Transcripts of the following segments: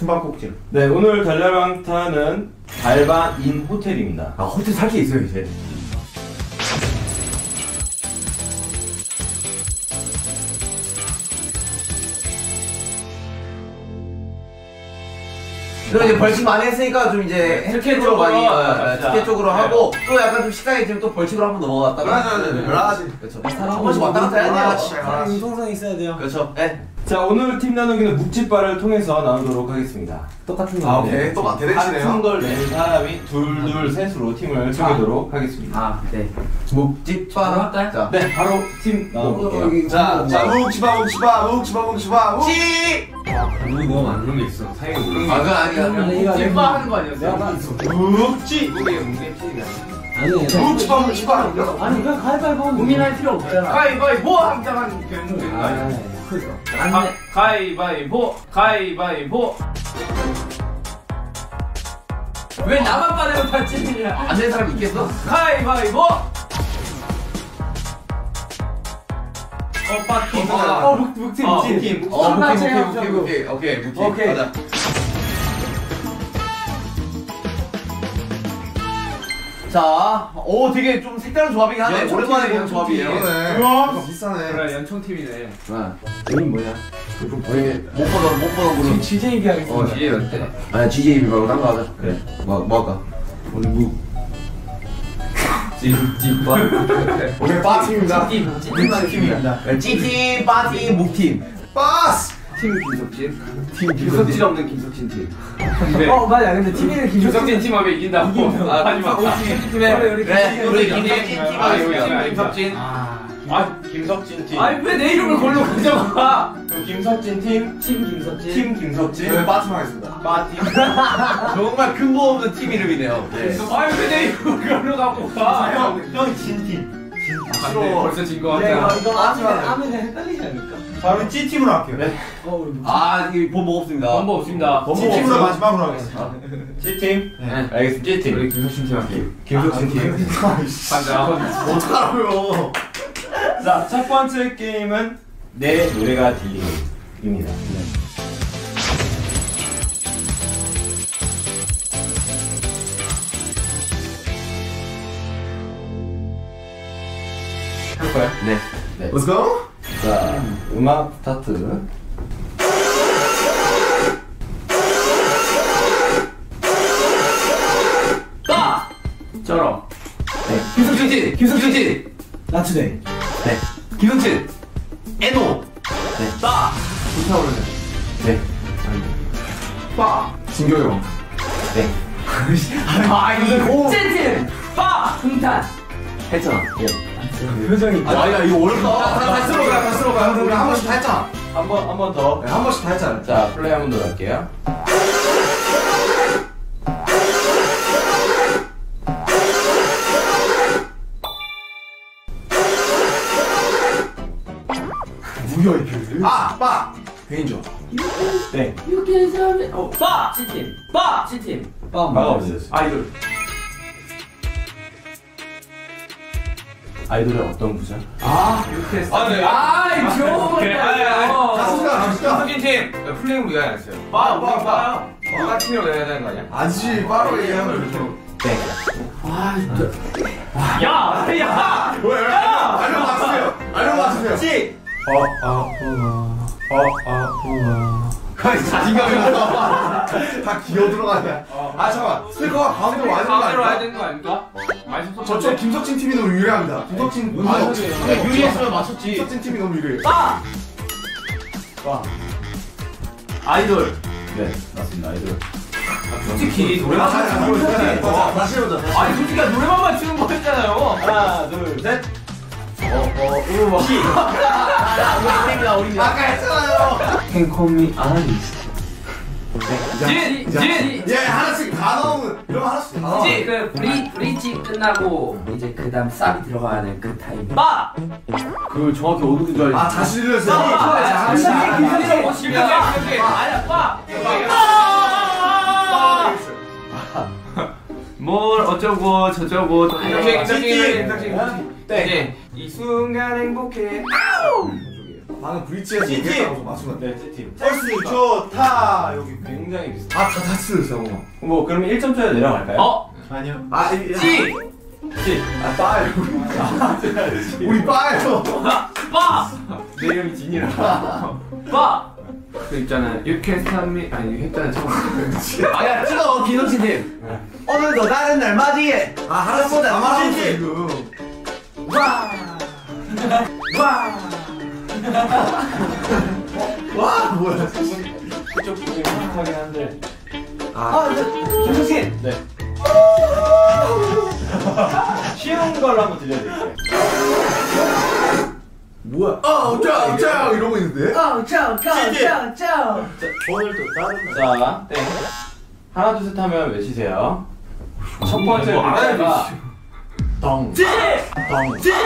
숨바꼭질. 네, 오늘 달달방탄은 달바인 호텔입니다. 아, 호텔 살 게 있어요 이제. 그럼 이제 벌칙 많이 했으니까 좀 이제 특혜 쪽으로 많이 갑시다. 특혜 쪽으로 하고 또 약간 좀 식상해 지금 또 벌칙으로 한번 넘어갔다가 여러 가지. 그렇죠. 한 번씩 왔다 갔다 해야 돼요. 융통성 있어야 돼요. 그렇죠. 네. 자, 오늘 팀 나누기는 묵찌바를 통해서 나누도록 하겠습니다. 똑같은 거. 아, 오케이. 또 대대치네요. 같은 걸 낸 사람이 둘 셋으로 팀을 쪼개도록 하겠습니다. 아, 네. 묵찌바. 자, 네, 바로 팀 나눠볼게요. 자, 묵치바. 누구 너무 안 그런 게 있어. 사이에 모르는 아, 그건 아니야. 묵찌바 하는 거 아니었어요? 묵치. 아니, 묵치바. 아니, 그냥 가위바위보 고민할 필요 없잖아. 가위바위보 항상 하는 게 가위바위보. 왜 나만 빠내고 다 찌느냐? 안 되는 사람 있겠어? 가위바위보. 빡팀. 묵팀. 오케이. 가자. 자, 오 되게 좀 색다른 조합이긴 하네. 오랜만에 보는 조합이에요. 우와, 비싸네. 그래 연총팀이네. 이름 뭐냐? 못 보던 그룹. GJB 하겠습니다. 이게 어때? 아, GJB 말고 딴 거 하자. 그래. 뭐 할까? 우리 묵. 찌빠. 오늘 빠팀입니다. 팀입니다. G팀, 빠팀, 묵팀. 빠스. 팀 김석진. 김석진 없는 김석진 팀. 맞아. 근데 팀이는 김석진 팀 하면 이긴다고. 하지마. 팀에 그래. 우리 김석진 팀 하겠습니다. 김석진. 김석진 팀. 아니 왜 내 이름을 걸로 가져가? 그럼 김석진 팀. 팀 김석진. 저희 빠팀 하겠습니다. 빠팀. 정말 근거 없는 팀 이름이네요. 아니 왜 내 이름을 걸로 갖고 가? 형 진팀. 싫어. 벌써 진 거 같아. 이거 하면 헷갈리지 않을까? 자, 우리 G팀으로 할게요. 네. 아, 이게 본 없습니다. 번거 없습니다. G팀으로 마지막으로 하겠습니다. G팀. 네. 알겠습니다. G팀. 우리 김석진 팀 할게요. 김석진 팀. 반장. 어떡하라고요. 자, 첫 번째 게임은 내 노래가 들리기입니다. 할까요? 네. Let's go. 자, 음악 스타트. 빠! 쩔어. 김석진. 나츠데이. 네. 김석진. 에노. 빠! 불타오르는. 네. 빠! 진교형. 네. 이거 찐팀! 빠! 흥탄! 했잖아. 표정이. 야, 이거 어렵다. 다시 들어가요. 우리 한 번씩 다 했잖아. 한 번 더. 네, 한 번씩 다 했잖아. 자, 플레이 한 번 더 할게요. 뭐야 이 표를? 빠. 베인저. 네. 빠! 찐팀! 빠! 찐팀! 마가 없어졌어요. 아이돌. 아이돌의 어떤 부자? 이렇게 했어. 네. 이거 귀여워. 갑시다. 석진 팀! 플레이로 왜 안 했어요? 빠! 우리 빠요. 빠 팀으로 해야 되는 거 아니야? 아니지, 빠로 얘기하면 이렇게. 네. 야! 왜? 알려 맞추세요. 찌! 자신감이 없어. 다 기어 들어가냐. 아, 잠깐만. 스피커가 가운데로 와야 되는 거 가운데로 와야 아닐까? 되는 거 아닙니까? 많이 섭섭한데? 저쪽 김석진 팀이 너무 유리합니다. 김석진 유리했으면 맞췄지. 김석진 팀이 너무 유리해. 빠! 아이돌. 네, 맞습니다. 아이돌. 솔직히 노래만 맞추는 다시 해보자. 아니 솔직히 노래만 맞추는 거였잖아요. 하나, 둘, 셋. 우리 아까 했잖아요. 캔코미 아나리스. 얘 하나씩 다 넣으면 이러면 하나씩 다 넣어. 그 브릿지 끝나고 이제 그다음 쌉이 들어가는 그 타임. 빠! 그걸 정확히 어느 줄 알지? 아, 다시 들렸어요. 아니야 빠! 뭘 어쩌고 저쩌고 네. 이 순간 행복해. 방금 브릿지에서 얘기했다고 맞추면 돼. 네, G팀. 펄스 좋다. 여기 굉장히 굉장히 비슷해. 다 틀렸어. 뭐 그러면 1점짜리 내려갈까요? 아니요. 찌! 빠요. 우리 빠요. 빠! 내 이름이 진이라. 빠! 그 있잖아 이렇게 스타미 아니 했잖아 처음. 야 찍어 김성진 팀. 오늘도 다른 날 맞이해. 하나씩 다 말하고 있어 지금. 와! 와 뭐야? 그쪽 부분이 비슷하긴 한데. 김성진. 네. 쉬운 걸로 한번 들려드릴게요. 뭐야? 어짜 이러고 있는데? 짜. 오늘도 다른 날. 자, 땡. 하나, 둘, 셋 하면 외치세요. 첫 번째 뭐 알아야 글자가 덩. 찌! 덩. 찌!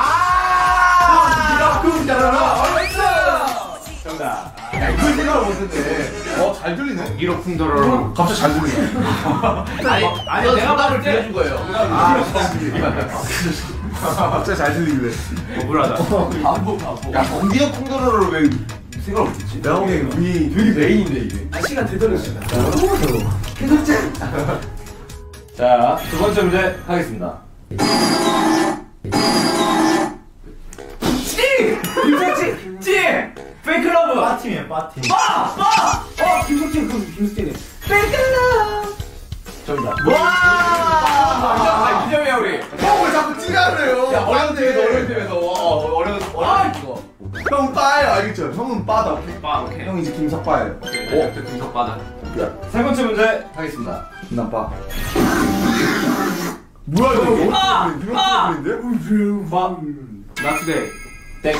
야 그거 있잖아. 정답. 그 생각을 못했네. 잘 들리네. 이러쿵더러. 갑자기 잘 들리네. 아니 너 정답을 들려준 거예요. 갑자기 잘 들리길래. 억울하다. 바보. 야 경기형 콩도로를 왜 생각을 못했지? 내가 보기엔 우리 되게 메인인데 이게. 시간 되돌렸어. 자, 두 번째 문제 하겠습니다. 김성진! 찌! 페이크러브! 빠팀이야 빠팀. 빠! 김성진 그럼 김성진이 페이크러브! 정답. 와! 이점이야 우리. 형왜 자꾸 찌라그래요? 야 어려운 팀에서 어려운 이거. 형 빠예요 알겠죠? 형은 빠다. 빠 오케이. 형 이제 김석빠예요. 오. 김석 빠다. 세 번째 문제 하겠습니다. 난 빠. 뭐야 이거? 빠! 빠! 인데? 빠. 나투데이. 땡.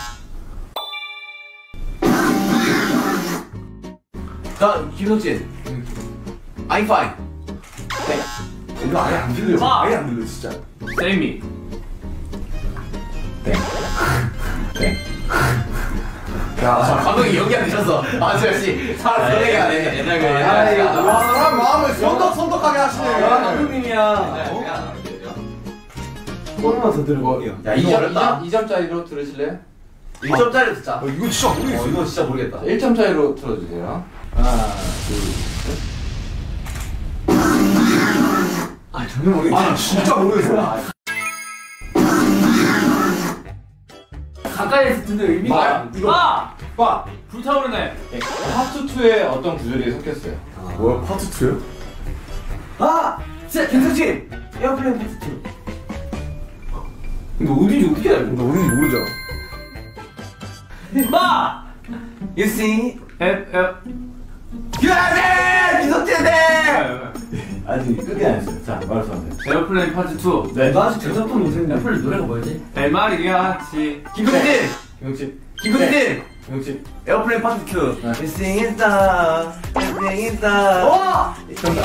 자 김성진. I'm fine. 땡. 이거 아예 안 들려. 빠! 아예 안 들려 진짜. 세이미. 땡. 땡. 야, 감독이 연기 안 되셨어. 저 역시 사람 연기 안 해. 옛날 그 와, 사람 마음을 손덕하게 하시네. 감독님이야. 조금만 더 들고. 야, 이거 어렵다. 2점짜리로 들으실래요? 1점짜리 듣자. 이거 진짜 모르겠어. 이거 진짜 모르겠다. 1점짜리로 틀어주세요. 하나, 둘, 셋. 전혀 모르겠다. 진짜 모르겠어. 가까이에서 듣는 의미가. 빠! 빠! 불타오르네. 파트 2에 어떤 구절이 섞였어요? 뭐야 파트 2요? 김성진! 에어플레인 파트 2. 근데 어딘지 어떻게 알고? 나 어딘지 모르죠. 빠! You see? 김성진네! 아직 끝이 안 했어요. 자, 말하면 돼. 에어플레인 파트 2. 네. 나 아직 대답도 못했는데. 에어플레인 노래가 뭐였지? 엘마리아치. 김성진! 김용치. 김성진! 김용치. 에어플레인 파트 2. 네. You sing it down. You sing it down. 와! 정답.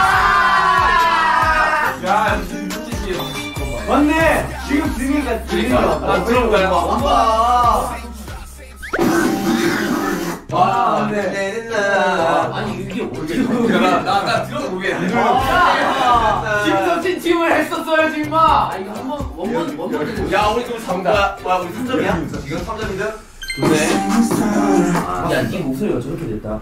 야, 김치지. 맞네! 지금 들으니까 그러니까. 들어볼까요? 와, 맞네. 아니, 이게 모르겠어. 나 들어도 모르겠네. 김성진 팀을 했었어야지, 임마! 아, 이거 원본. 야, 우리 지금 3점. 와, 우리 3점이야? 지금 3점이죠? 좋네. 야, 네 목소리가 저렇게 됐다.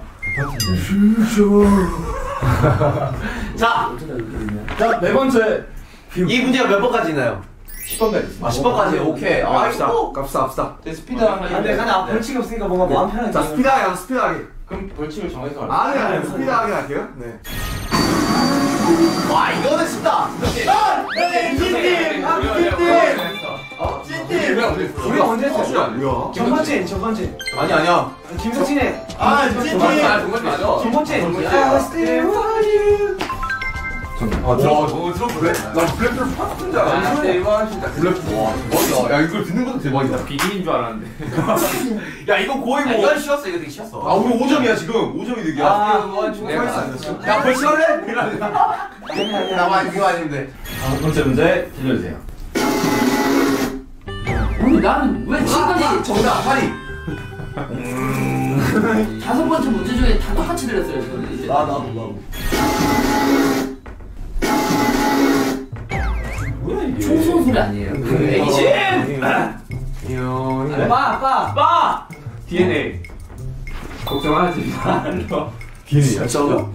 자, 자, 네 번째. 이 문제가 몇 번까지 있나요? 10번까지 있습니다. 10번까지, 오케이. 이거. 갑시다. 스피드하게. 벌칙이 없으니까 뭔가 마음 편하게. 자 스피드하게. 그럼 벌칙을 정해서 할게요. 아니 스피드하게 할게요. 네. 와, 이거는 쉽다. 우리 언제 했어? 뭐야? 전번째. 아니야. 김성진의. 전번째 맞아. 전번째. 정답. 들어보래? 나 블랙풀 파트인 줄 알았는데. 블랙풀. 와, 대박이다. 야, 이걸 듣는 것도 대박이다. 비기인 줄 알았는데. 야, 이거 거의 뭐. 이건 쉬웠어. 이거 되게 쉬웠어. 아, 우리 5점이야, 지금. 5점이 득이야. 야, 벌써 할래? 나만 이거 아닌데. 다섯 번째 문제 들려주세요. 아니, 나는 왜 지금까지 정답, 파리. 다섯 번째 문제 중에 다 똑같이 들렸어요, 저는 이제. 나도. 뭐야 이게? 총선 소리 아니에요? 그 애기지? 빠! DNA. 걱정하지 마. DNA야? 진짜로?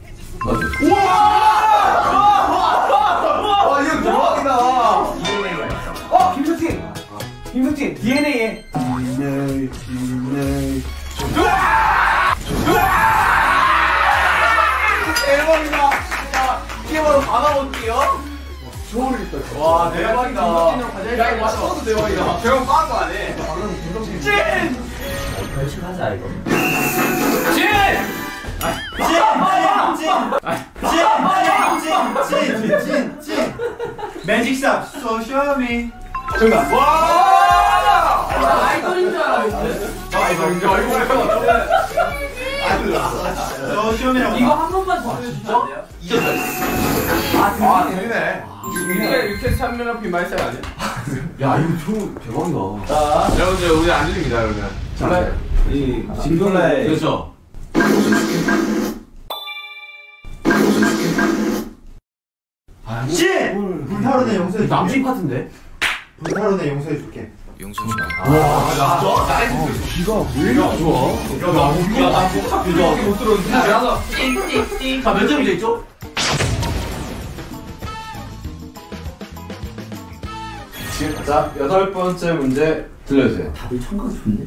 와 이거 대박이다. 김수진! 김수진! DNA에 대박이다. 진짜 게임으로 받아볼게요. 소울이다. 와 대박이다. 야 이거 맞춰도 대박이다. 제가 빠도 안 해. 찐! 열심히 하자 이거. 매직샵 소쇼미. 정답! 와! 아이돌인 줄 알았는데. 이거 소쇼미라고. 이거 한 번만 더 해주시면 안 돼요? 아, 들리네. 이게 유캐스 참면업이 말살 아니야? 야 이거 좀 대박이다. 자, 여러분들 우리 안 들립니다, 여러분. 자, 이 진돌라의 그렇죠. 씨! 불타오르네 용서해 줄게. 남친 파트인데? 불타오르네 용서해 줄게. 기가 왜 이렇게 좋아? 이렇게 못 들었는데. 알아서. 자몇 점이 있죠? 자, 8번째 문제 들려주세요. 다들 청각 좋네.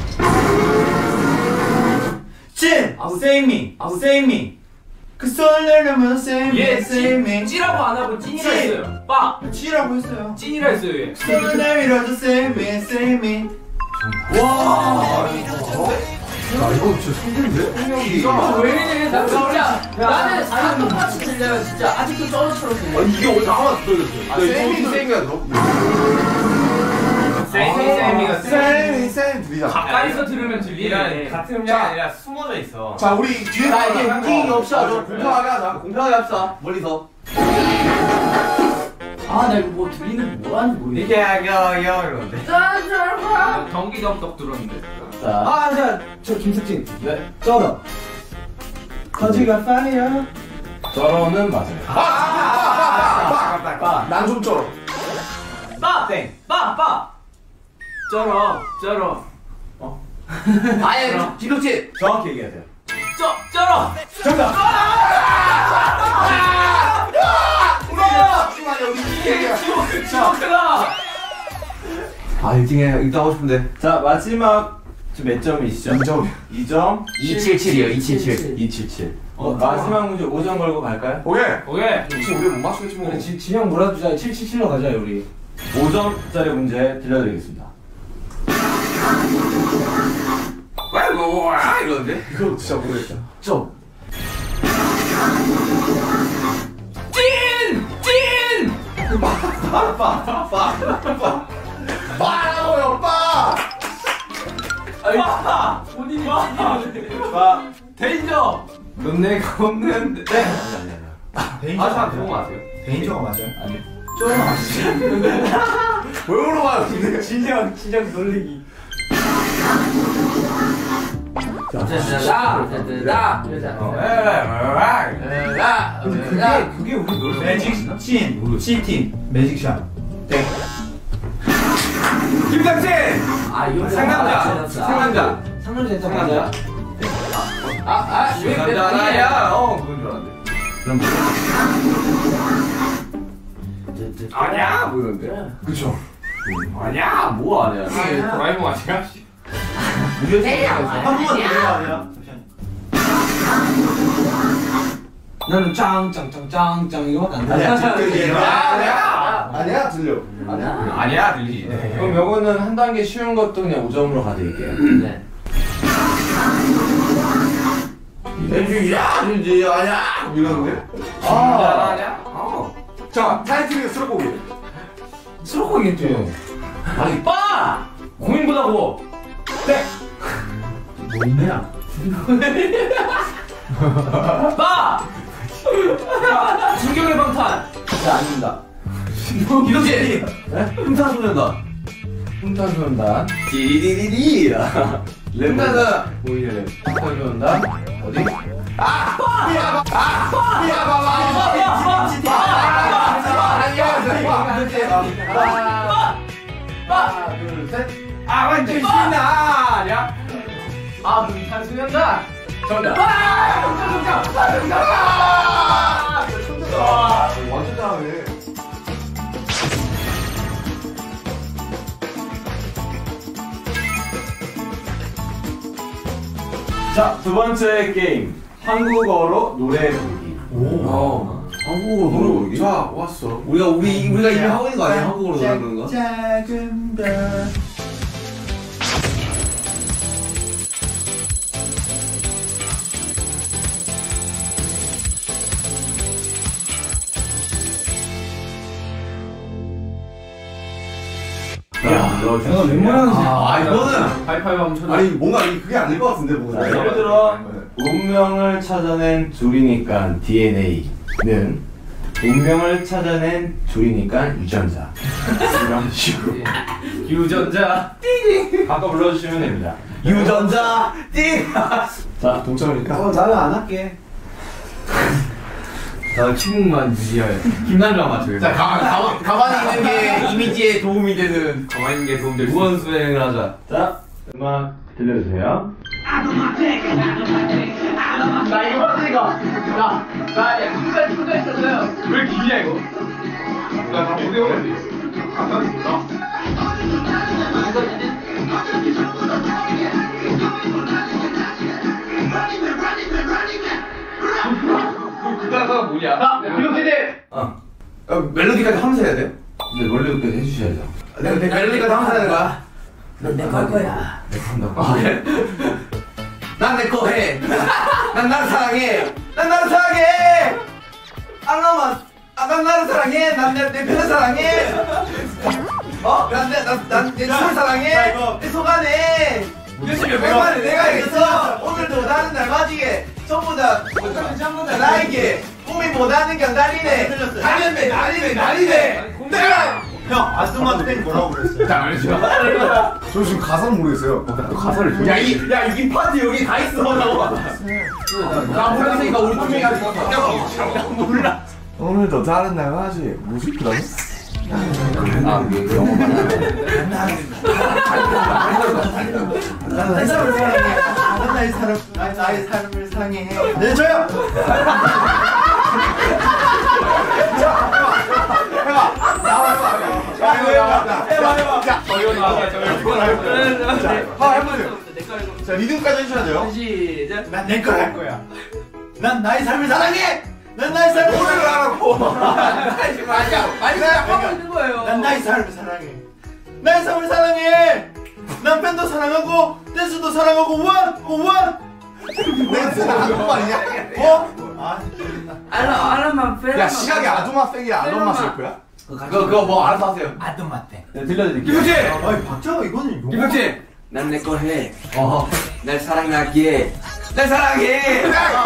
찐! Save me. Save me. 그 설레는 save me. 얘 Save me. 찌라고 안 하고 찐이라 찐. 했어요. 빠! 찌라고 했어요. 찐이라 했어요 얘. 설레미라도 save me. Save me. 와. 야 이거 진짜 성공인데? 이거 왜 이래? 나 진짜 나는 다 똑같이 들려요 진짜. 아직도 쩌처럼 들려. 이게 어디 나만 들렸어. 아, 세미도 세미가 너. 세미가 세미 들리잖아. 가까이서 들으면 들리네. 같은 음량이 아니라 숨어져 있어. 자 우리 뒤에 자 이게 움직임이 없이 하죠. 공평하게 하자. 공평하게 합시다. 멀리서. 아 나 이거 뭐 들리는 거 뭐라는지 모르겠네. 이게 이러는데. 경기dom떡 들었는데. 자, 자, 저 김숙진. 네, 쩔어. 거지가 파이어. 쩔어는 맞아요. 난좀 쩔어. 빠! 땡! 빠! 쩔어. 아예 김덕진. 정확히 얘기하세요. 쩔어. 정답! 지옥이다. 아 1등 하고 싶은데. 자, 마지막 몇 점이시죠? 2점. 2점. 277이요 277. 277. 마지막 문제 5점 걸고 갈까요? 오케이. 오케이. 지금 우리 못 맞추겠지 뭐. 진영 몰아주자. 777로 가자, 우리. 5점짜리 문제 들려드리겠습니다. 와 이러는데? 이거 진짜 모르겠다. 좀. 찐! 빠라고요 빠. 빠! 본인이 찐이라고. 빠. 데인저! 논내가 없는. 네. 데인저가 그런 거 아세요? 데인저가 맞아요? 아니. 왜 물어봐요 근데? 진영 놀리기. 그게 우리 놀 매직 찐 C팀 매직샵. 땡. 김상진. 아 이거 상남자. 상남자. 상남자. 상남자야. 그건 줄 알았네. 그럼 아니야 뭐 이런데. 그쵸. 아니야 뭐 아니야. 도라에몽 아니야? 한 번만 더 내가 아니야? 나는 짱짱짱짱짱 이거밖에 안 돼. 아니야 들려. 아니야 들리지. 그럼 요거는 한 단계 쉬운 것도 그냥 5점으로 가드릴게요. 네. 이제 아니야 이러는데. 아, 자 타이틀이 수록곡이. 수록곡이겠죠. 아니 빠! 고민보다고. 뭐냐? 빠! 진격의 방탄. 네, 아닙니다. 김덕진. 흥탄소년단. 흥탄소년단. 디디디디. 흥탄소년단. 보이는 흥탄소년단. 어디? 하나 둘 셋. 아 완전 신나. 아니야? 아 방탄소년단. 정답. 완전 잘하네. 자, 두 번째 게임. 한국어로 노래 부르기. 한국어로 노래 부르기? 자, 왔어. 우리가 이미 하고 있는 거 아니야? 한국어로 노래 부르는 거? 작은 별. 야, 내가 웬만하면 이거는 하이파이브 한번 쳐줘. 아니 뭔가 그게 아닐 것 같은데 뭔가. 예를 들어 운명을 찾아낸 줄이니까 DNA는 운명을 찾아낸 줄이니까 유전자. 이런 식으로 유전자. 바꿔 불러주시면 됩니다. 유전자 띵. 자, 동점이니까. 나는 안 할게. 나 침묵만 유지하여. 김남주가 맞춰. 자, 가만히 있는 게 이미지에 도움이 되는. 가만히 있는 게 도움될 수. 무한 수행을 하자. 자, 음악 들려주세요. 나 이거 봤으니까. 나 누가 추가했었어요. 왜 기냐 이거? 나다 못해오는데. 그 가사가 뭐냐? 이렇게 멜로디까지 하면서 해야 돼요? 네, 원래부터 해주셔야죠. 멜로디까지 하면서 하는 거야? 내거 할 거야. 난 내 거 해. 난 나를 사랑해. 난 나를 사랑해. 알라마. 난 나를 사랑해. 난 내 편을 사랑해. 난내 친구를 사랑해. 내 속안에. 몇십 몇백만에 내가 이겼어. 오늘도 나는 날 맞이게. 전부 다 나에게 고민보다는 그냥 날리네. 달렸네 날리네. 내가 형 아스마땡 뭐라고 그랬어요? 잘 알죠. 저 지금 가사는 모르겠어요. 가사를 이 파트 여기 다 있어. 나 몰랐으니까 우리 팀이 가지고. 몰라. 오늘도 다른 날 맞이 뭐지 그다음? 나의 삶을 사랑해. 나의 삶을 사랑해. 네 저요. 해봐. 자, 리듬까지 해주셔야 돼요. 시작. 난 내 걸 할 거야. 난 나의 삶을 사랑해. 난 나의 삶을 노래를 하라고. 맞아. 많이 하고 있는 거예요. 난 나의 삶을 사랑해. 나의 삶을 사랑해. 난 팬도 사랑하고 댄스도 사랑하고 원. 내가 진짜 한국 말이냐? 알람만 빼. 야, 시각이 아도마 팩이야. 아도마 셀프야? 그거 뭐 알아서 하세요. 아tom마땡. 네, 들려드릴게요. 김치. 아니 박자가 이거는 용. 김치. 난 내 거 해. 날 사랑하기에. 날 사랑해.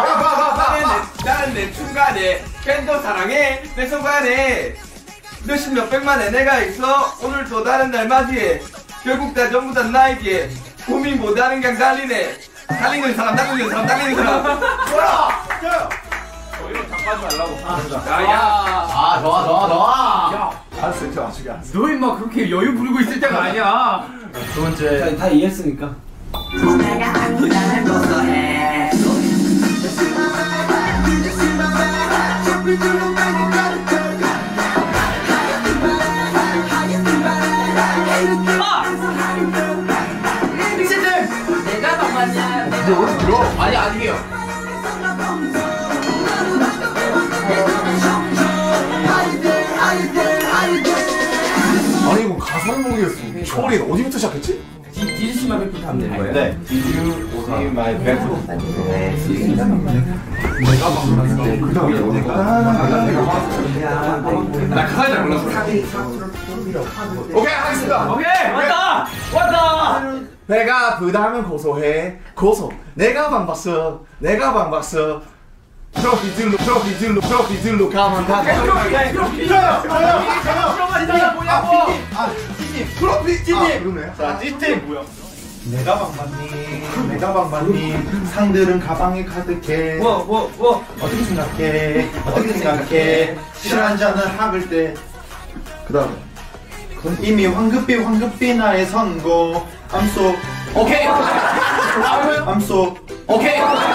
나는 내 중간에 팬도 사랑해. 내 속안에 몇십 몇백만에 내가 있어. 오늘도 다른 날 맞이해. 결국 다 전부 다 나에게 고민보다는 그냥 달리네. 달리는 사람. 뭐라? 이런 장까지 말라고. 좋아. 알았어, 저 아직 알았어. 너 임마 그렇게 여유 부리고 있을 때가 아니야. 두 번째. 다 이해했으니까. 내가 만났냐? 아니, 아니에요. 아니 이거 가사를 모르겠어. 초월이 어디부터 시작했지? 디즈씨만 뵙고 하면 되는 거예요? 네. Did you see my back? 나 가사 잘 몰랐어. 오케이, 하겠습니다. 오케이 왔다. 배가 아프다면 고소해. 고소. 내가 방봤어. 트로피 들로 가만 가자. 그러네. 자, 찌팀 뭐야? 내가 방방님 상들은 가방에 가득해. 어떻게 생각해? 술 한잔을 학을 때 그 다음에 이미 황급히 나의 선고. I'm so 오케이. I'm so 오케이.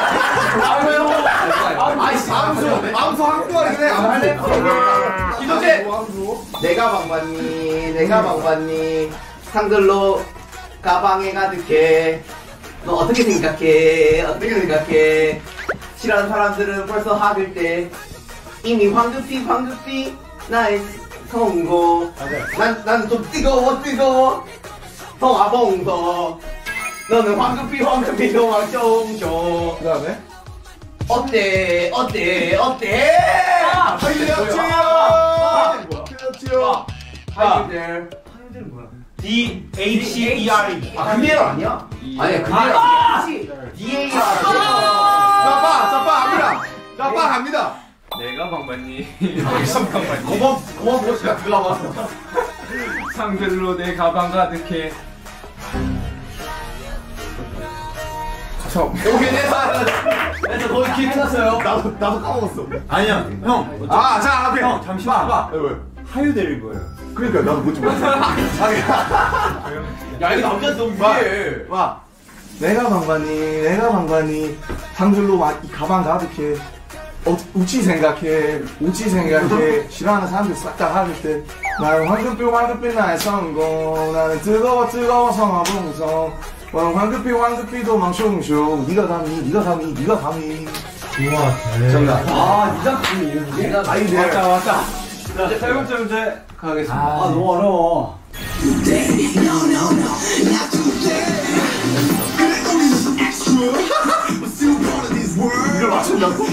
암수 한국말이긴 해. 암수. 이동재. 내가 방봤니? 내가 방봤니? 상들로 가방에 가득해. 너 어떻게 생각해? 어떻게 생각해? 싫어하는 사람들은 벌써 학을 때 이미 황급히 나의 성공. 난 좀 뜨거워 동아봉서. 너는 황급히 도망쳐줘. 그 다음에 어때? 그렇지요. 하이들. DHERE. 아, 그대로 아니야? 아니야, 그대로 DAR. 자빠 갑니다. 내가 방봤니? 고마워 보시가 들어와서. 상들로 내 가방 가득해. 오케이, 내가 거의 길 끝났어요. 나도 까먹었어. 아니야, 형. 자 앞에. 형, 잠시만. 왜? 하유될 거예요. 그러니까 나도 뭔지 몰랐어. 야, 이거 남자 너무 위해. 와. 내가 방관이 상들로 이 가방 가득해. 우치 생각해 싫어하는 사람들 싹 다 하길 때 나는 황급히 나의 성공. 나는 뜨거워 성화봉성. 황급히 도망숑숑. 네가 감히 정답. 네가 감히. 아이디어. 맞다. 자, 세 번째 문제 가겠습니다. 너무 어려워. 이걸 맞춘다고?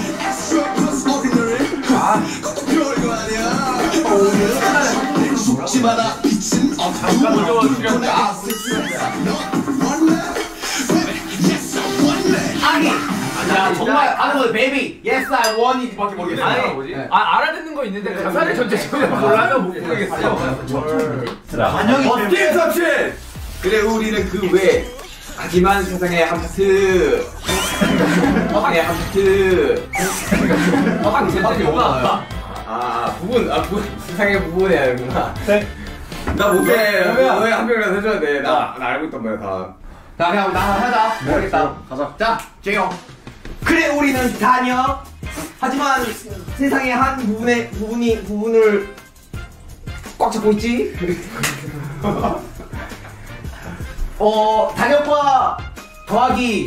야, 정말 아는 거 베이비. Yes, I want it밖에 모르겠어. 아니 뭐지? 알아듣는 거 있는데 가사를 전체적으로 몰라면 못 부르겠어. 반영이 어깨 섭취. 그래 우리는 그 외. 하지만 세상에 한 파트. 세상에 한 파트. 밖에 없나? 부분 세상의 부분이야 여기구나. 나 못해. 너희 한 명이라도 해줘야 돼. 나 알고 있단 말이야 다. 자, 그냥 나 하자. 모르겠다. 가자. 자, 재영. 그래, 우리는 다녀. 하지만 세상의 한 부분을 꽉 잡고 있지. 단역과 더하기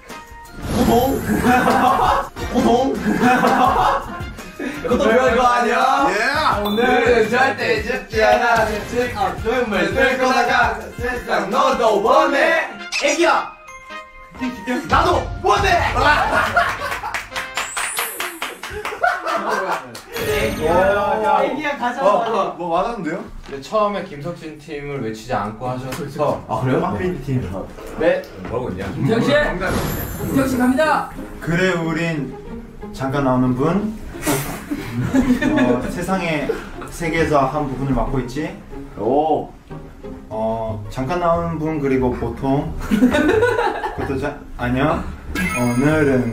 고동. 그것도 별거 아니야. 오늘은 절대 죽지 않아. 눈물 뚫고 나가. 세상 너도 원해. 애기야. 나도 원해. 애기야 가자. 뭐 맞았는데요? 근데 처음에 김석진 팀을 외치지 않고 하셔서 아, 그래요? 마필 팀. 네 뭐라고 했냐? 김태형씨 갑니다. 그래 우린 잠깐 나오는 분. 세상의 세계에서 한 부분을 맡고 있지. 오. 잠깐 나오는 분 그리고 보통 그것도 아니요. 오늘은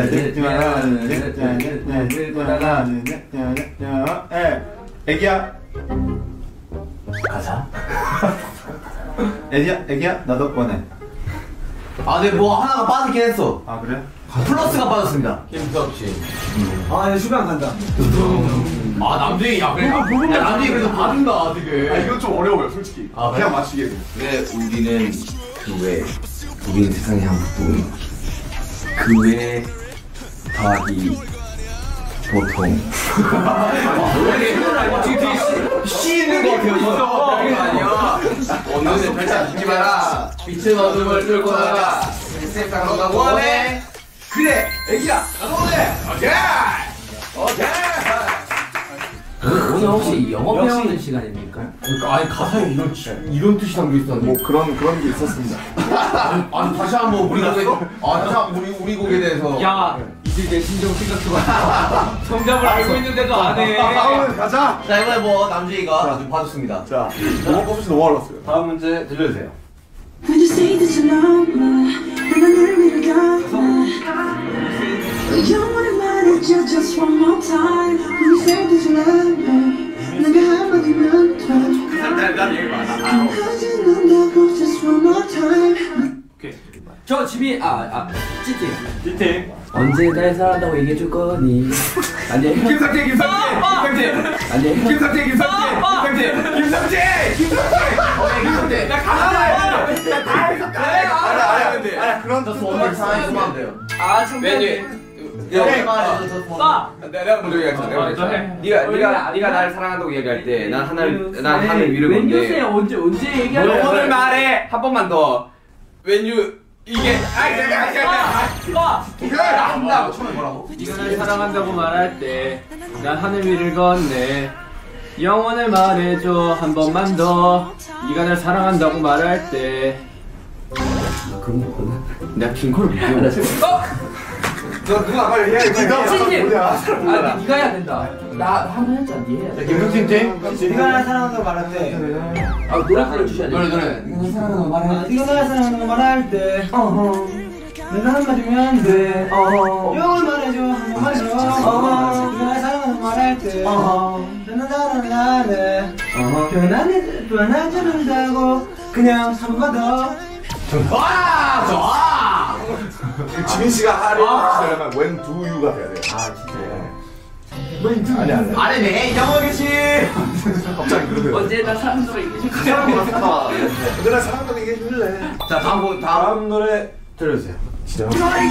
애기야 가자. 애기야 나도 원해. 네, 뭐 하나가 빠지긴 했어. 아 그래? 플러스가 빠졌습니다. 김석진. 내 집에 안 간다. 남준이, 야, 그래. 남준이 그래도 받는다, 되게. 이건 좀 어려워요, 솔직히. 그냥 맞추기에는. 그래 우리는 그 외. 우리는 세상의 한 부분. 그 외 더하기 보통. 씨 있는 거 같아요, 아니야. 오늘은 절대 죽지 마라. 빛은 어둠을 뚫고 나가. 세상 너가 원해. 그래, 애기야, 나도 원해. 오케이. 오늘 혹시 영어 배우는 시간입니까? 아니, 가사에 이런 뜻이 담겨 있었는데. 뭐 그런 게 있었습니다. 다시 한번 우리 곡에 대해서. 야 이제 내 심정 생각해봐. 정답을 알고 있는데도 안 해. 다음은 가자. 자, 이번에 뭐, 남준이가 좀 봐줬습니다. 자, 너무 꼽으시 너무 어려웠어요. 다음 문제 들려주세요. When you say that you love me, and I really got me. You wanna manage you just one more time. When you say that you love me, 내가 한마디만 더. 난 얘기 많아. 하지는 않는다고 just one more time. 저 집이 찌띠. 언제 날 사랑한다고 얘기해줄 거니? 아니 김성재 나 가사야. 나다 했었다. 아니 그런 원만 상해주면 안 돼요. 아 참네. 내가 먼저 얘기할게. 네가 나를 사랑한다고 얘기할 때 난 하늘 위를 건데. 웬유세 언제 얘기하는 영혼을 말해 한 번만 더. 웬유 이게 한다고 처음에 뭐라고? 네가 날 사랑한다고 말할 때 난 하늘 위를 건네 영원을 말해줘 한 번만 더 네가 날 사랑한다고 말할 때 나 그런 거 없거든? 내가 킹콜을 못해 너 누가 빨리 해야 돼. 아 네가 해야 된다 나 한 번 했잖아 네 해야 돼 김성진 팀. 네가 날 사랑한다고 말할 때. 아 노래 불러주셔야 돼 노래. 네가 날 사랑한다고 말할 때. 내가 한마디면 안 돼. 영원 말해줘 한 번만 더. 네가 날 사랑한다고 말할 때. 나나나나네. 변하지 않는다고 그냥 한 번만 더. 지민 씨가 하려면 when do you가 돼야 돼. 아 진짜요? 아니. 아니네 영원히 씨. 갑자기 그러세요. 언제 나 사랑한다고 얘기해줄 거니? 근데 나 사랑한다고 얘기해 줄래? 자 다음 노래 들려주세요. 진짜.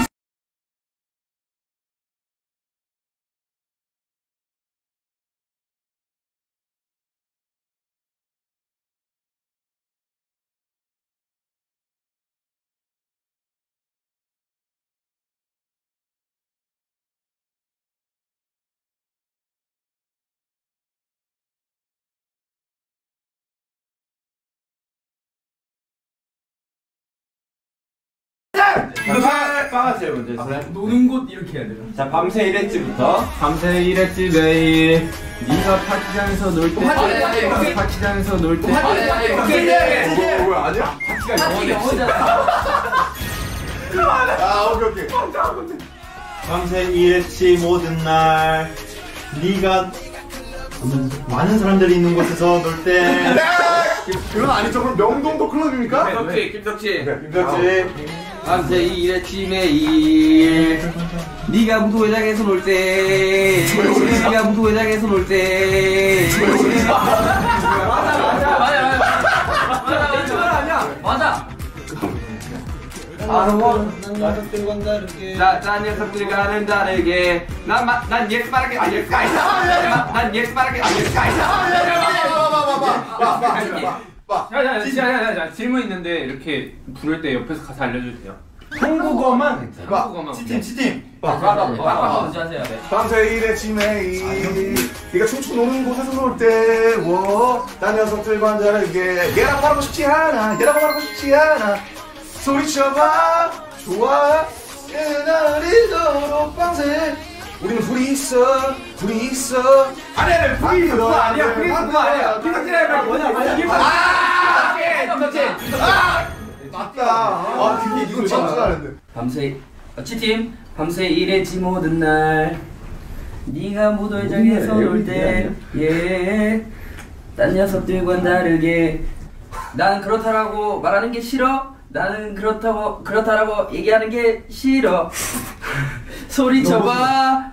빠가세요 먼저. 노는 곳 이렇게 해야 돼요 자 밤새 일했지부터. 밤새 일했지 매일 네가 파티장에서 놀때 파티장에서 놀때 뭐야 아니야? 아 오케이. 밤새 일했지 모든 날 네가 많은 사람들이 있는 곳에서 놀 때. 그건 아니죠. 그럼 명동도 클럽입니까? 김석지. 김덕지. 밤새 일했지 매일 네가 무도회장에서 놀때 네가 무도회장에서 놀때 맞아 난 녀석들과는 다르게 난 예스 말하게 아 예스가 아니다 난 예스 말하게 아 예스가 아니다 자, 질문 있는데 이렇게 부를 때 옆에서 가사 알려주세요. 한국어만. 한국어만. 치팀. 먼저 하세요 밤새 일했지 매일 네가 춤추고 노는 곳에서 놀때 난 녀석들과 다르게 얘라고 말하고 싶지 않아 소리쳐봐 좋아 그날이도록 밤새 우리는 둘이 있어 아니 불이 그거 아니야 불이 그거 아니야 김석진이랑 뭐냐 맞다 그게 이거 진짜 잘하는데 밤새 치팀 밤새 일했지 모든 날 네가 무도회장에서 놀때 딴 녀석들과는 다르게 나는 그렇다라고 말하는 게 싫어 나는 그렇다라고 얘기하는 게 싫어 소리쳐봐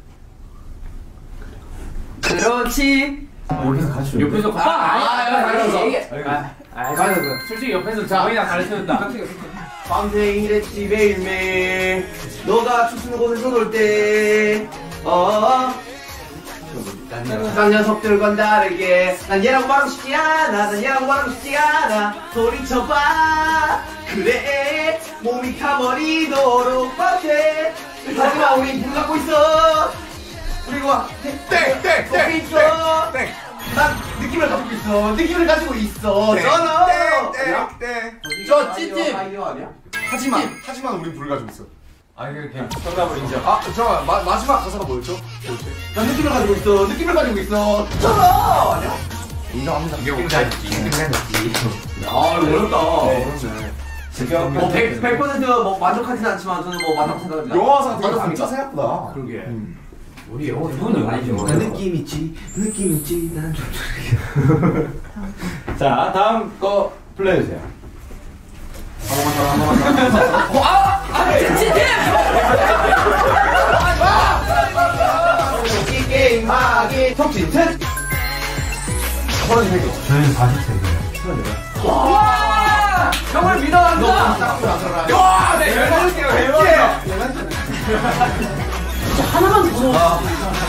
그렇지 옆에서 같이. 옆에서 가르쳐 솔직히 옆에서 저희랑 가르쳐준다. 밤새 일했지 매일매일 너가 춤추는 곳에서 놀때 딴 녀석들과는 다르게 난 얘라고 말하고 싶지 않아 소리쳐봐 그래 몸이 타버리도록 밤새 하지만 우린 불 갖고 있어 그리고 거기 있어 난 느낌을 가지고 있어 저는 저 찌찜 하지만 우린 불을 가지고 있어 아 이렇게 정답을 인정. 잠깐만 마지막 가사가 뭐였죠? 난 느낌을 가지고 있어 저는 아니야? 인정합니다 어렵다 지금 뭐 100% 뭐 만족하진 않지만 저는 뭐 맞다고 생각합니다 영화사가 되게 진짜 생각보다 그러게 우리 영어 이거는 아니죠 느낌 있지 난 자 다음 거 플레이해주세요. 치팀 이 게임 하기 톡진트. 33개. 저희는 43개. 와! 형을 믿어간다! 와, 네, 18개가 100개! 하나만 더.